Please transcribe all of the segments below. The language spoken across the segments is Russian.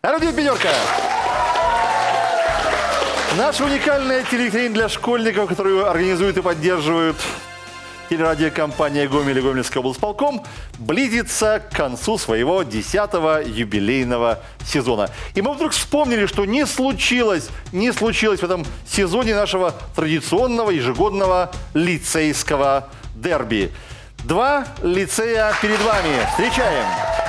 Аэродит «Пятерка». Наша уникальная телевикторина для школьников, которую организует и поддерживает телерадиокомпания «Гомель» и Гомельский облсполком, близится к концу своего 10-го юбилейного сезона. И мы вдруг вспомнили, что не случилось в этом сезоне нашего традиционного ежегодного лицейского дерби. Два лицея перед вами. Встречаем.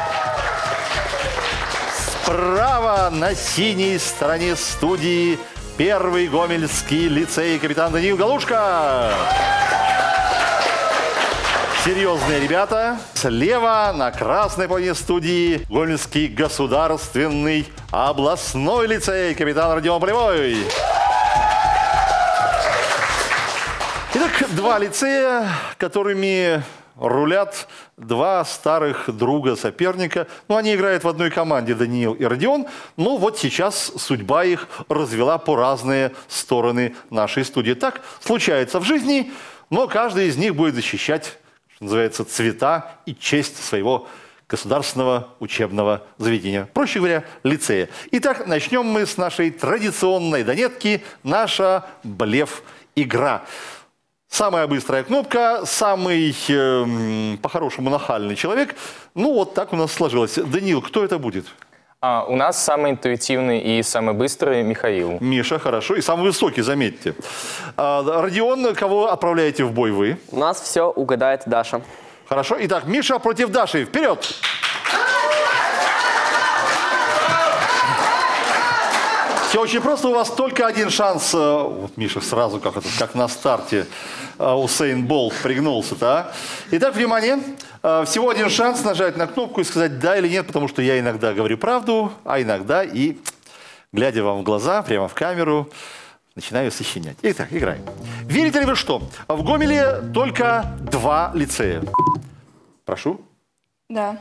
Справа на синей стороне студии первый гомельский лицей, капитан Даниил Галушка. Серьезные ребята. Слева на красной половине студии Гомельский государственный областной лицей, капитан Родион Полевой. Итак, два лицея, которыми рулят два старых друга соперника. Ну, они играют в одной команде, Даниил и Родион. Но вот сейчас судьба их развела по разные стороны нашей студии. Так случается в жизни, но каждый из них будет защищать, что называется, цвета и честь своего государственного учебного заведения. Проще говоря, лицея. Итак, начнем мы с нашей традиционной донетки, наша блеф-игра. Самая быстрая кнопка, самый, по-хорошему, нахальный человек. Ну, вот так у нас сложилось. Даниил, кто это будет? У нас самый интуитивный и самый быстрый Михаил. Миша, хорошо. И самый высокий, заметьте. Родион, кого отправляете в бой вы? У нас все угадает Даша. Хорошо. Итак, Миша против Даши. Вперед! Все очень просто, у вас только один шанс. Вот Миша сразу, как на старте Усейн Болт пригнулся-то, а? Итак, внимание. Всего один шанс нажать на кнопку и сказать да или нет, потому что я иногда говорю правду, а иногда и, глядя вам в глаза, прямо в камеру, начинаю сочинять. Итак, играем. Верите ли вы, что в Гомеле только два лицея? Прошу. Да.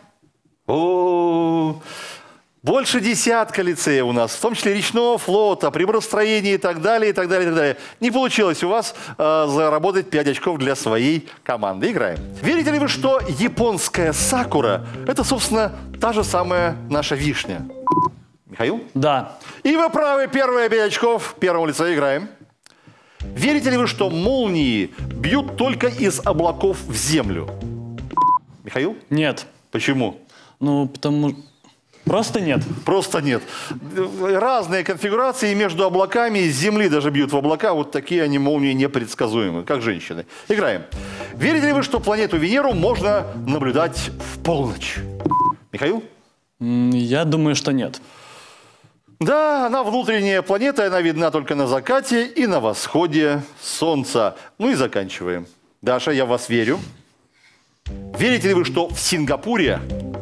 О-о-о. Больше десятка лицеев у нас, в том числе речного флота, приборостроения и так далее, и так далее, и так далее. Не получилось у вас заработать 5 очков для своей команды. Играем. Верите ли вы, что японская сакура – это, собственно, та же самая наша вишня? Михаил? Да. И вы правы, первые 5 очков первому лицею. Играем. Верите ли вы, что молнии бьют только из облаков в землю? Михаил? Нет. Почему? Ну, потому... Просто нет. Просто нет. Разные конфигурации между облаками, из земли даже бьют в облака. Вот такие они молнии непредсказуемые, как женщины. Играем. Верите ли вы, что планету Венеру можно наблюдать в полночь? Михаил? Я думаю, что нет. Да, она внутренняя планета, она видна только на закате и на восходе Солнца. Ну и заканчиваем. Даша, я в вас верю. Верите ли вы, что в Сингапуре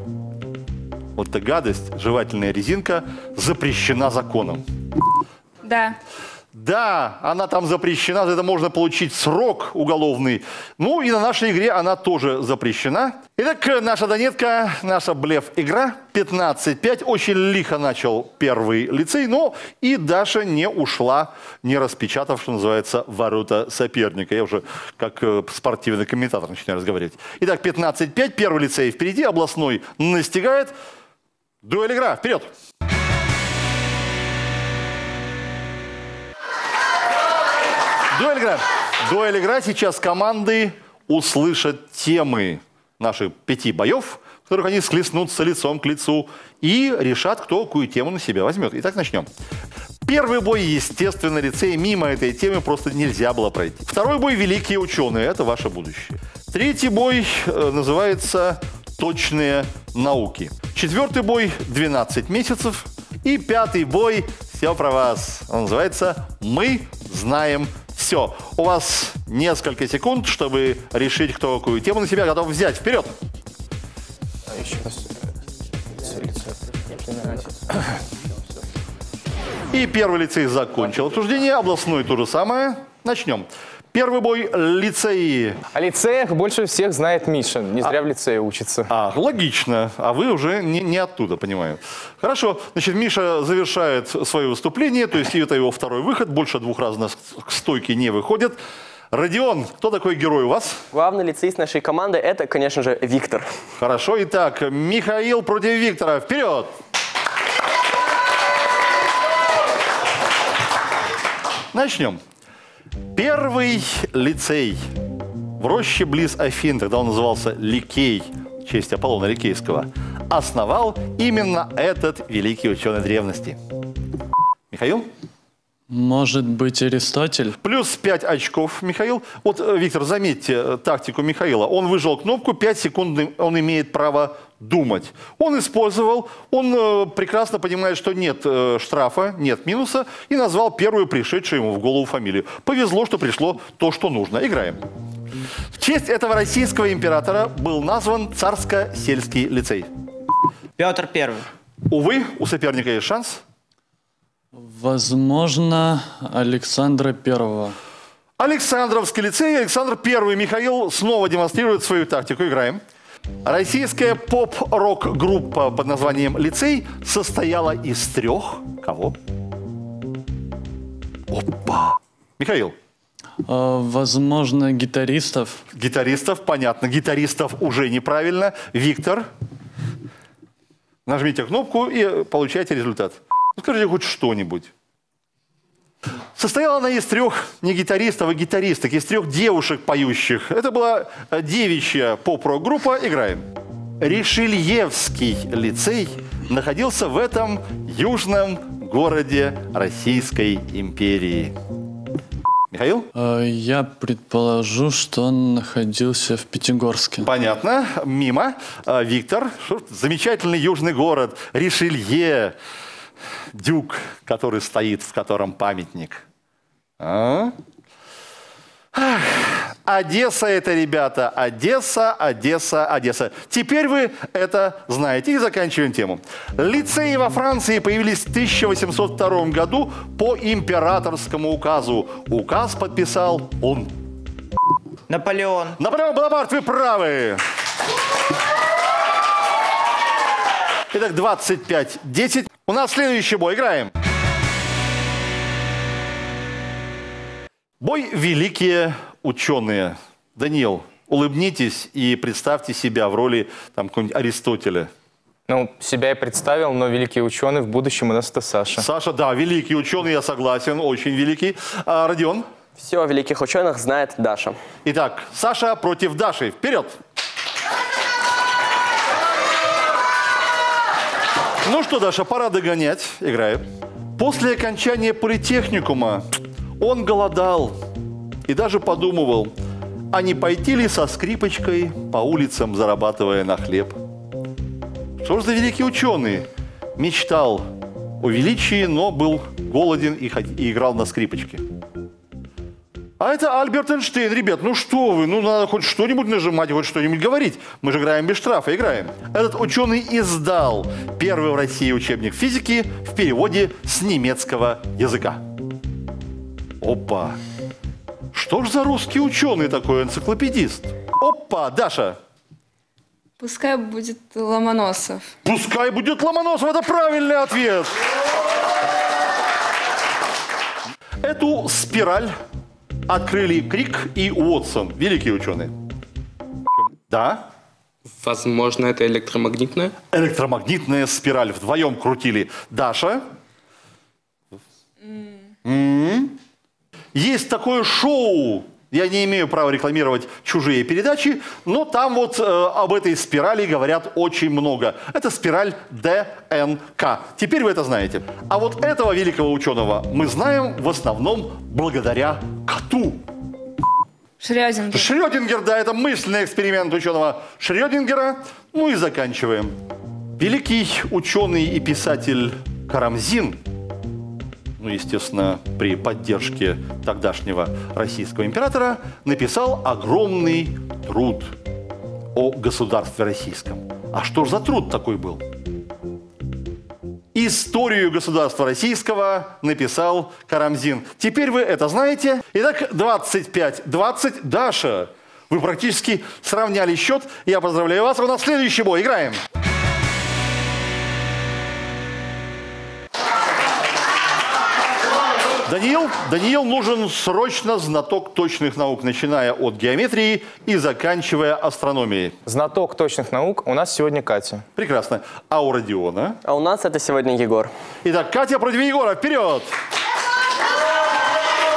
вот эта гадость, жевательная резинка, запрещена законом? Да. Да, она там запрещена, за это можно получить срок уголовный. Ну и на нашей игре она тоже запрещена. Итак, наша донетка, наша блеф-игра 15-5. Очень лихо начал первый лицей, но и Даша не ушла, не распечатав, что называется, ворота соперника. Я уже как спортивный комментатор начинаю разговаривать. Итак, 15-5, первый лицей впереди, областной настигает. Дуэль-игра, вперед! Дуэль-игра. Дуэль-игра. Сейчас команды услышат темы наших 5 боев, в которых они схлестнутся лицом к лицу и решат, кто какую тему на себя возьмет. Итак, начнем. Первый бой, естественно, лицей. Мимо этой темы просто нельзя было пройти. Второй бой – великие ученые. Это ваше будущее. Третий бой называется «Точные науки». Четвертый бой – 12 месяцев. И пятый бой – все про вас. Он называется «Мы знаем все». У вас несколько секунд, чтобы решить, кто какую тему на себя готов взять. Вперед! Еще раз. И первый лицей закончил обсуждение. Областной то же самое. Начнем. Первый бой – лицеи. О лицеях больше всех знает Миша. Не зря в лицее учится. Логично. А вы уже не оттуда, понимаю. Хорошо. Значит, Миша завершает свое выступление. То есть это его второй выход. Больше 2 раз к стойке не выходит. Родион, кто такой герой у вас? Главный лицеист нашей команды – это, конечно же, Виктор. Хорошо. Итак, Михаил против Виктора. Вперед! Начнем. Первый лицей в роще близ Афин, тогда он назывался Ликей, в честь Аполлона Ликейского, основал именно этот великий ученый древности. Михаил? Может быть, Аристотель? Плюс 5 очков, Михаил. Вот, Виктор, заметьте тактику Михаила. Он выжал кнопку, 5 секунд он имеет право думать. Он использовал, он прекрасно понимает, что нет штрафа, нет минуса, и назвал первую пришедшую ему в голову фамилию. Повезло, что пришло то, что нужно. Играем. В честь этого российского императора был назван Царско-сельский лицей. Петр I. Увы, у соперника есть шанс. Возможно, Александра I. Александровский лицей, Александр I. Михаил снова демонстрирует свою тактику. Играем. Российская поп-рок-группа под названием «Лицей» состояла из 3... Кого? Опа! Михаил. Возможно, гитаристов. Гитаристов, понятно. Гитаристов уже неправильно. Виктор. Нажмите кнопку и получайте результат. Скажите хоть что-нибудь. Состояла она из 3 не гитаристов, а гитаристок, из 3 девушек поющих. Это была девичья поп-рок-группа. Играем. Ришельевский лицей находился в этом южном городе Российской империи. Михаил? Я предположу, что он находился в Пятигорске. Понятно. Мимо. Виктор. Замечательный южный город. Ришелье. Дюк, который стоит, в котором памятник. Одесса это, ребята. Одесса, Одесса, Одесса. Теперь вы это знаете. И заканчиваем тему. Лицеи во Франции появились в 1802 году по императорскому указу. Указ подписал он. Наполеон. Наполеон Бонапарт, вы правы. Итак, 25-10. У нас следующий бой. Играем. Бой «Великие ученые». Даниил, улыбнитесь и представьте себя в роли какого-нибудь Аристотеля. Ну, себя я представил, но великий ученый в будущем у нас это Саша. Саша, да, великий ученый, я согласен, очень великий. Родион? Все о великих ученых знает Даша. Итак, Саша против Даши. Вперед! Ну что, Даша, пора догонять. Играем. После окончания политехникума он голодал и даже подумывал, а не пойти ли со скрипочкой по улицам, зарабатывая на хлеб. Что ж за великий ученый? Мечтал о величии, но был голоден и играл на скрипочке. А это Альберт Эйнштейн. Ребят, ну что вы, ну надо хоть что-нибудь нажимать, хоть что-нибудь говорить. Мы же играем без штрафа, играем. Этот ученый издал первый в России учебник физики в переводе с немецкого языка. Опа! Что ж за русский ученый такой, энциклопедист? Опа, Даша! Пускай будет Ломоносов. Пускай будет Ломоносов, это правильный ответ! Эту спираль открыли Крик и Уотсон, великие ученые. Да? Возможно, это электромагнитная? Электромагнитная спираль вдвоем крутили. Даша? Есть такое шоу, я не имею права рекламировать чужие передачи, но там вот об этой спирали говорят очень много. Это спираль ДНК. Теперь вы это знаете. А вот этого великого ученого мы знаем в основном благодаря коту. Шрёдингер. Шрёдингер, да, это мысленный эксперимент ученого Шрёдингера. Ну и заканчиваем. Великий ученый и писатель Карамзин, ну, естественно, при поддержке тогдашнего российского императора, написал огромный труд о государстве российском. А что ж за труд такой был? Историю государства российского написал Карамзин. Теперь вы это знаете. Итак, 25-20. Даша, вы практически сравняли счет. Я поздравляю вас. У нас следующий бой. Играем. Даниил нужен срочно знаток точных наук, начиная от геометрии и заканчивая астрономией. Знаток точных наук у нас сегодня Катя. Прекрасно. А у Родиона? А у нас это сегодня Егор. Итак, Катя против Егора. Вперед!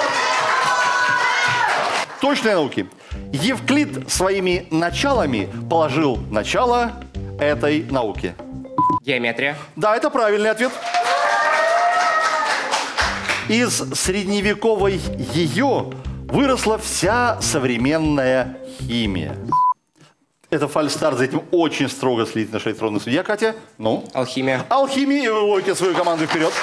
точные науки. Евклид своими началами положил начало этой науке. Геометрия. Да, это правильный ответ. Из средневековой ее выросла вся современная химия. Это фальстарт, за этим очень строго следит наша электронная судья. Катя, ну? Алхимия. Алхимия, и вы выводите свою команду вперед.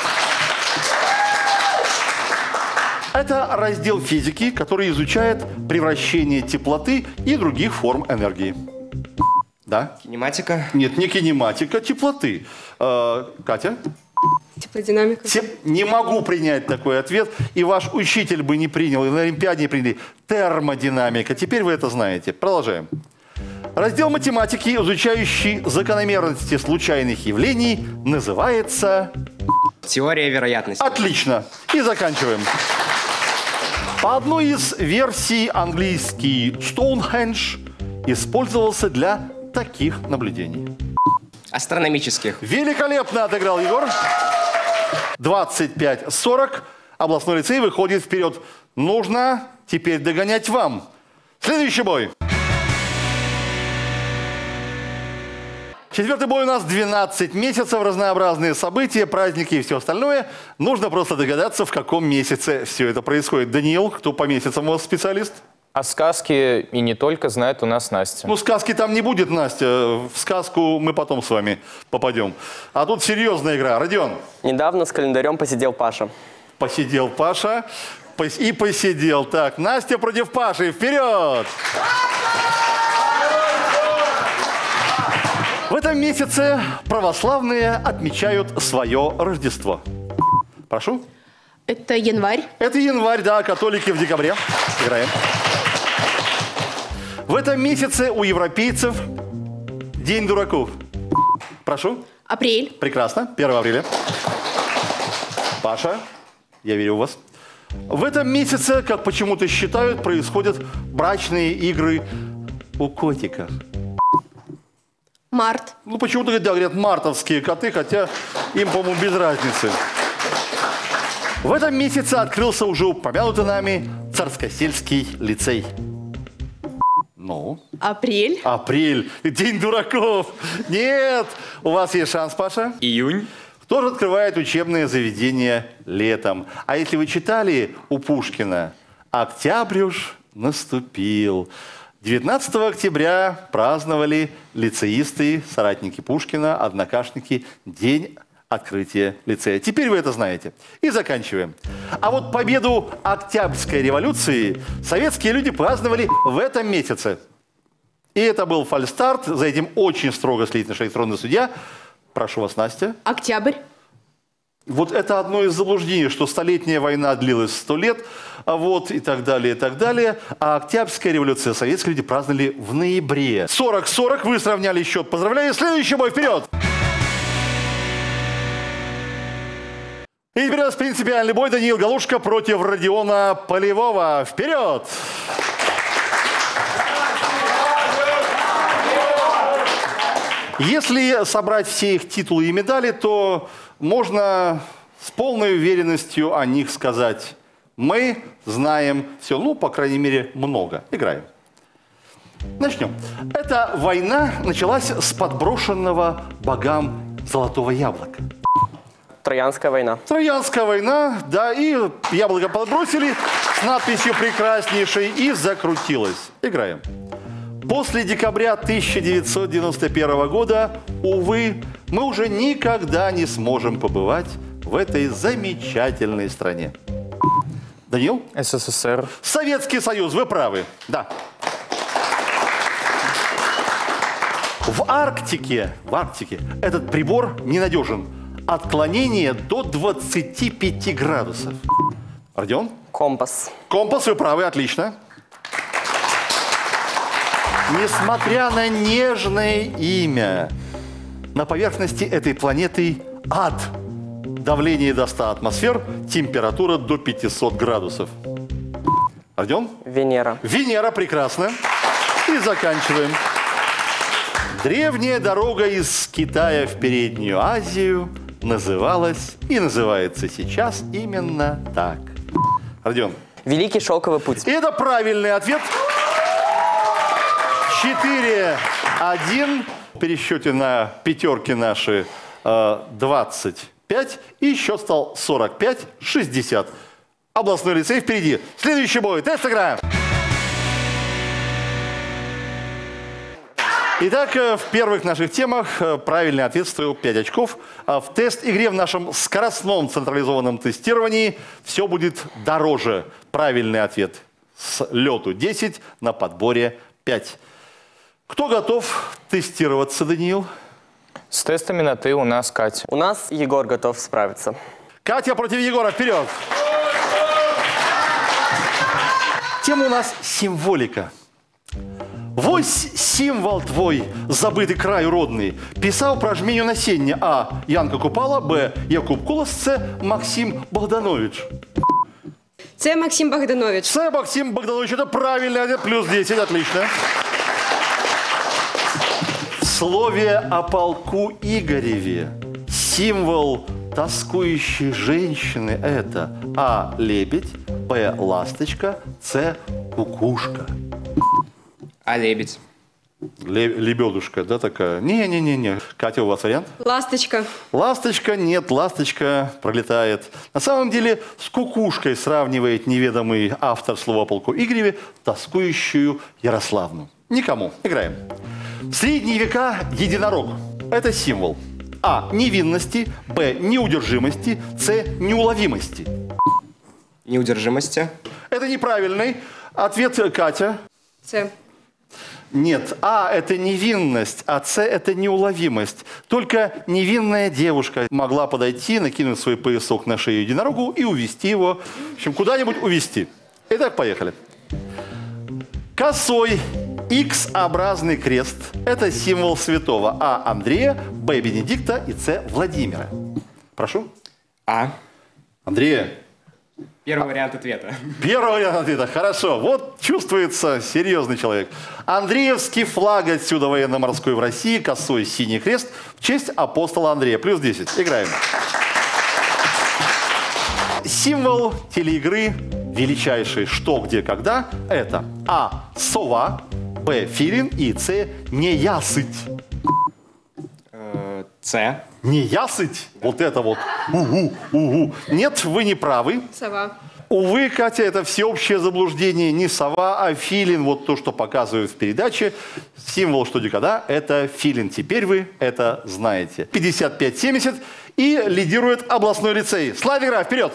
Это раздел физики, который изучает превращение теплоты и других форм энергии. Да? Кинематика. Нет, не кинематика, теплоты. Катя? Теплодинамика. Не могу принять такой ответ, и ваш учитель бы не принял, и на Олимпиаде не приняли. Термодинамика. Теперь вы это знаете. Продолжаем. Раздел математики, изучающий закономерности случайных явлений, называется... Теория вероятности. Отлично. И заканчиваем. По одной из версий английский Стоунхендж использовался для таких наблюдений. Астрономических. Великолепно отыграл Егор. 25-40. Областной лицей выходит вперед. Нужно теперь догонять вам. Следующий бой. Четвертый бой у нас 12 месяцев, разнообразные события, праздники и все остальное. Нужно просто догадаться, в каком месяце все это происходит. Даниил, кто по месяцам у вас специалист? А сказки и не только знает у нас Настя. Ну, сказки там не будет, Настя. В сказку мы потом с вами попадем. А тут серьезная игра. Родион. Недавно с календарем посидел Паша. Посидел Паша. И посидел. Так, Настя против Паши. Вперед! В этом месяце православные отмечают свое Рождество. Прошу. Это январь. Это январь, да, католики в декабре. Играем. В этом месяце у европейцев День дураков. Прошу. Апрель. Прекрасно. 1 апреля. Паша, я верю в вас. В этом месяце, как почему-то считают, происходят брачные игры у котиков. Март. Ну, почему-то говорят мартовские коты, хотя им, по-моему, без разницы. В этом месяце открылся уже упомянутый нами Царскосельский лицей. Ну? Апрель. Апрель. День дураков. Нет. У вас есть шанс, Паша? Июнь. Кто же открывает учебное заведение летом? А если вы читали у Пушкина, октябрь уж наступил. 19 октября праздновали лицеисты, соратники Пушкина, однокашники, день открытия лицея. Теперь вы это знаете. И заканчиваем. А вот победу Октябрьской революции советские люди праздновали в этом месяце. И это был фальстарт. За этим очень строго следит наш электронный судья. Прошу вас, Настя. Октябрь. Вот это одно из заблуждений, что столетняя война длилась 100 лет, вот, и так далее, и так далее. А Октябрьская революция советские люди праздновали в ноябре. 40-40, вы сравняли счет. Поздравляю. Следующий бой, вперед! И теперь у нас принципиальный бой. Даниил Галушка против Родиона Полевого. Вперед! Если собрать все их титулы и медали, то можно с полной уверенностью о них сказать: мы знаем все, ну, по крайней мере, много. Играем. Начнем. Эта война началась с подброшенного богам золотого яблока. Троянская война. Троянская война, да, и яблоко подбросили с надписью «прекраснейшей» и закрутилось. Играем. После декабря 1991 года, увы, мы уже никогда не сможем побывать в этой замечательной стране. Даниил? СССР. Советский Союз, вы правы. Да. В Арктике этот прибор ненадежен. Отклонение до 25 градусов. Родион? Компас. Компас, вы правы, отлично. Несмотря на нежное имя, на поверхности этой планеты ад. Давление до 100 атмосфер, температура до 500 градусов. Родион? Венера. Венера, прекрасно. И заканчиваем. Древняя дорога из Китая в Переднюю Азию называлась и называется сейчас именно так. Родион? Великий шелковый путь. И это правильный ответ. 4-1. В пересчете на пятерки наши 25. И счет стал 45-60. Областной лицей впереди. Следующий бой. Тест играем. Итак, в первых наших темах правильный ответ стоил 5 очков. А в тест-игре в нашем скоростном централизованном тестировании все будет дороже. Правильный ответ с лету 10, на подборе 5. Кто готов тестироваться, Даниил? С тестами на «ты» у нас Катя. У нас Егор готов справиться. Катя против Егора. Вперед! Тема у нас символика. Вось символ твой, забытый край родный, писал про жменю насенья. А. Янка Купала. Б. Якуб Колос. С. Максим Богданович. Це Максим Богданович. С. Максим Богданович. Это правильный ответ. Плюс 10. Отлично. В слове о полку Игореве символ тоскующей женщины – это А. Лебедь. Б. Ласточка. С. Кукушка. А лебедь? Лебедушка, да, такая? Не-не-не-не. Катя, у вас вариант? Ласточка. Ласточка, нет, ласточка пролетает. На самом деле с кукушкой сравнивает неведомый автор слова о полку Игореве тоскующую Ярославну. Никому. Играем. В средние века единорог – это символ А. Невинности, Б. Неудержимости, С. Неуловимости. Неудержимости? Это неправильный ответ, Катя. Це. Нет, А – это невинность, а С – это неуловимость. Только невинная девушка могла подойти, накинуть свой поясок на шею единорогу и увести его, в общем, куда-нибудь увести. Итак, поехали. Косой X-образный крест – это символ святого А. Андрея, Б. Бенедикта и С. Владимира. Прошу. А. Андрея. Первый вариант ответа. Первый вариант ответа. Хорошо. Вот чувствуется серьезный человек. Андреевский флаг отсюда военно-морской в России, косой синий крест в честь апостола Андрея. Плюс 10. Играем. Символ телеигры величайший «Что, где, когда» – это А. Сова, Б. Филин и С. Неясыть. С. Неясыть? Вот это вот. Угу, угу. Нет, вы не правы. Сова. Увы, Катя, это всеобщее заблуждение. Не сова, а филин. Вот то, что показывают в передаче. Символ «Что, где, когда» – это филин. Теперь вы это знаете. 55-70. И лидирует областной лицей. Слайд-игра, вперед!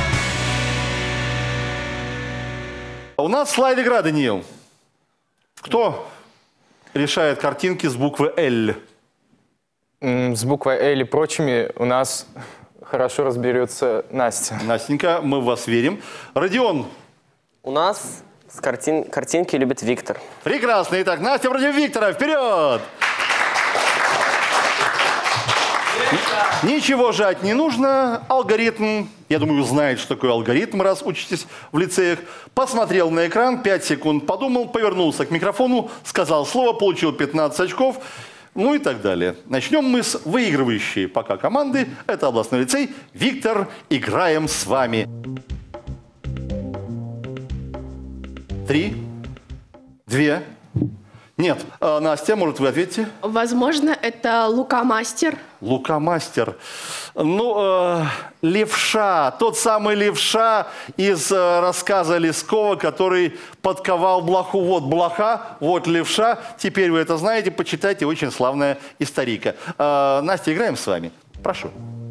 У нас слайд-игра, Даниил. Кто решает картинки с буквы «Л»? С буквой «Л» и прочими у нас хорошо разберется Настя. Настенька, мы в вас верим. Родион. У нас с картинки любит Виктор. Прекрасно. Итак, Настя против Виктора. Вперед! Ничего жать не нужно. Алгоритм, я думаю, знает, что такое алгоритм, раз учитесь в лицеях. Посмотрел на экран, 5 секунд подумал, повернулся к микрофону, сказал слово, получил 15 очков. Ну и так далее. Начнем мы с выигрывающей пока команды. Это областной лицей. Виктор, играем с вами. 3, 2. Нет. Настя, может, вы ответите? Возможно, это Лука Мастер. Лука Мастер. Ну, левша. Тот самый левша из рассказа Лескова, который подковал блоху. Вот блоха, вот левша. Теперь вы это знаете. Почитайте. Очень славная историка. Настя, играем с вами. Прошу.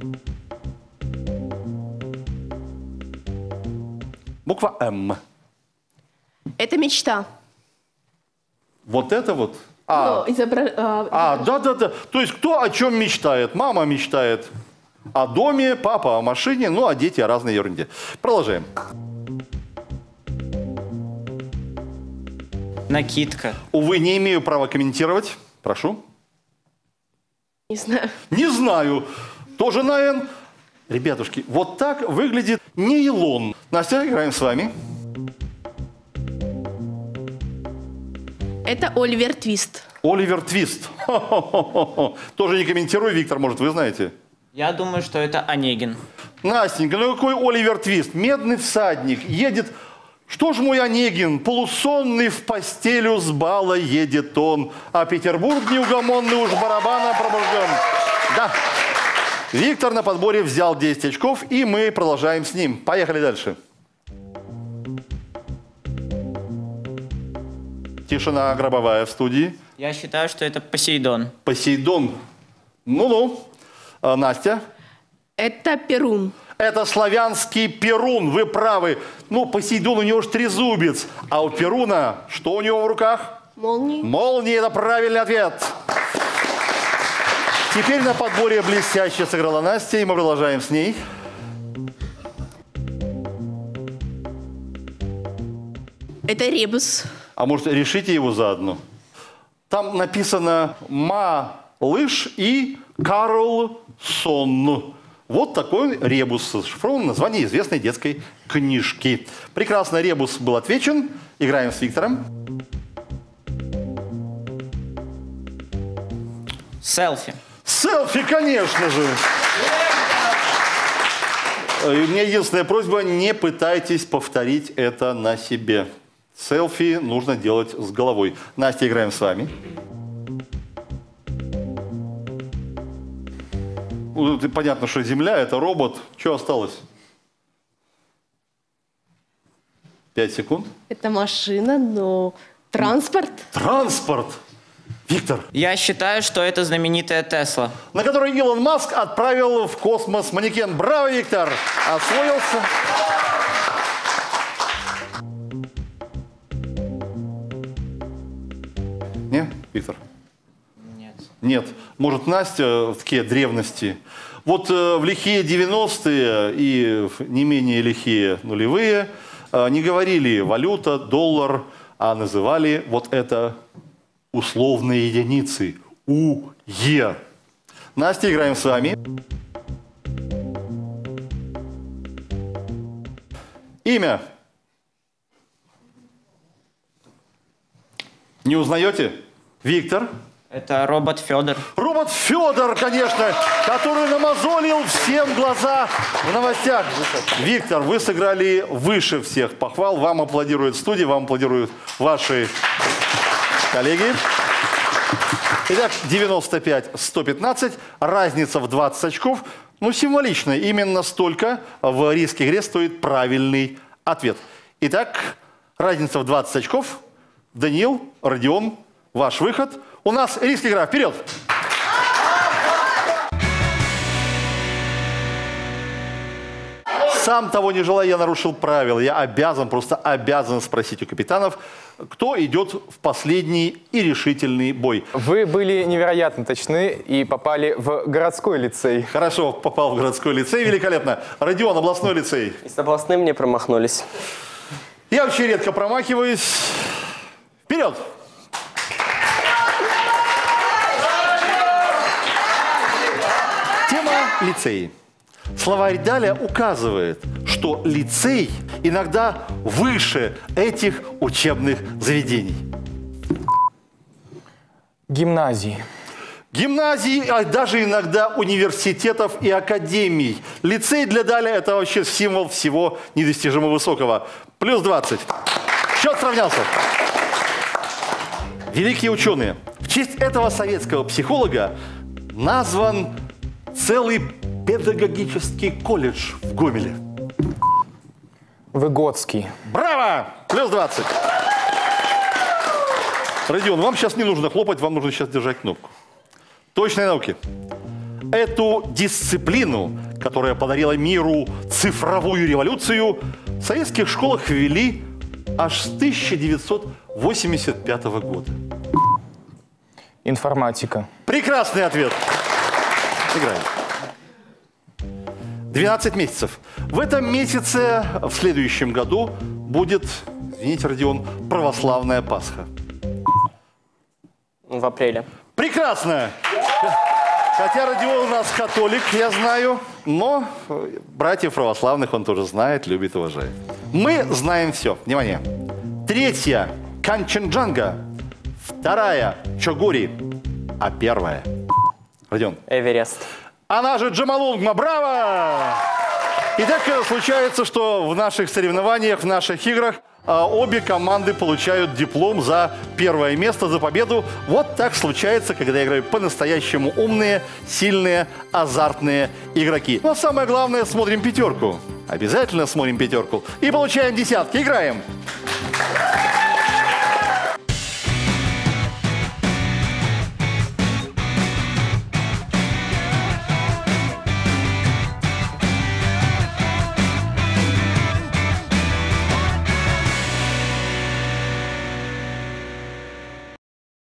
Буква М. Это мечта. Вот это вот? Ну, Да-да-да. То есть кто о чем мечтает? Мама мечтает о доме, папа о машине, ну а дети о разной ерунде. Продолжаем. Накидка. Увы, не имею права комментировать. Прошу. Не знаю. Не знаю. Тоже на «Н». Ребятушки, вот так выглядит нейлон. Настя, играем с вами. Это Оливер Твист. Оливер Твист. Тоже не комментирую. Виктор, может, вы знаете? Я думаю, что это Онегин. Настенька, ну какой Оливер Твист? Медный всадник едет Что ж мой Онегин, полусонный в постелю с бала едет он, а Петербург неугомонный уж барабана пробужден. Да. Виктор на подборе взял 10 очков, и мы продолжаем с ним. Поехали дальше. Тишина гробовая в студии. Я считаю, что это Посейдон. Посейдон. Ну-ну. Настя? Это Перун. Это славянский Перун, вы правы. Ну, Посейдон, у него же трезубец. А у Перуна что у него в руках? Молнии. Молния – это правильный ответ. Теперь на подборе блестяще сыграла Настя, и мы продолжаем с ней. Это ребус. А может, решите его заодно? Там написано «Малыш» и «Карлсон». Вот такой ребус, зашифрован название известной детской книжки. Прекрасно, ребус был отвечен. Играем с Виктором. Селфи. Селфи, конечно же. И у меня единственная просьба, не пытайтесь повторить это на себе. Селфи нужно делать с головой. Настя, играем с вами. Понятно, что Земля – это робот. Что осталось? 5 секунд. Это машина, но транспорт. Транспорт. Виктор. Я считаю, что это знаменитая Тесла. На которой Илон Маск отправил в космос манекен. Браво, Виктор! Освоился. Не, Виктор? Нет. Нет. Может, Настя в такие древности. Вот в лихие 90-е и в не менее лихие нулевые не говорили валюта, доллар, а называли вот это условные единицы. УЕ. Настя, играем с вами. Имя. Не узнаете? Виктор. Это робот Федор. Робот Федор, конечно, который намазолил всем глаза в новостях. Виктор, вы сыграли выше всех похвал. Вам аплодирует студия, вам аплодируют ваши коллеги. Итак, 95-115. Разница в 20 очков. Ну, символично. Именно столько в риске игре стоит правильный ответ. Итак, разница в 20 очков. Даниил, Родион, ваш выход. У нас риск игра. Вперед! Сам того не желая, я нарушил правила. Я обязан, просто обязан спросить у капитанов, кто идет в последний и решительный бой. Вы были невероятно точны и попали в городской лицей. Хорошо, попал в городской лицей, великолепно. Родион, областной лицей. И с областным не промахнулись. Я вообще редко промахиваюсь. Вперед! Тема лицеи. Словарь Даля указывает, что лицей иногда выше этих учебных заведений. Гимназии. Гимназии, а даже иногда университетов и академий. Лицей для Даля – это вообще символ всего недостижимо высокого. Плюс 20. Счет сравнялся. Великие ученые. В честь этого советского психолога назван целый педагогический колледж в Гомеле. Выгодский. Браво! Плюс 20. Родион, вам сейчас не нужно хлопать, вам нужно сейчас держать кнопку. Точные науки. Эту дисциплину, которая подарила миру цифровую революцию, в советских школах ввели аж с 1985 года. Информатика. Прекрасный ответ. Играем. 12 месяцев. В этом месяце, в следующем году, будет, извините, Родион, православная Пасха. В апреле. Прекрасно! Хотя Родион у нас католик, я знаю, но братьев православных он тоже знает, любит и уважает. Мы знаем все. Внимание. 3-я – Канченджанга. 2-я – Чогори. А 1-я – Родион. Эверест. Она же Джомолунгма. Браво! И так случается, что в наших соревнованиях, в наших играх обе команды получают диплом за первое место, за победу. Вот так случается, когда играют по-настоящему умные, сильные, азартные игроки. Но самое главное, смотрим пятерку. Обязательно смотрим пятерку. И получаем десятки. Играем.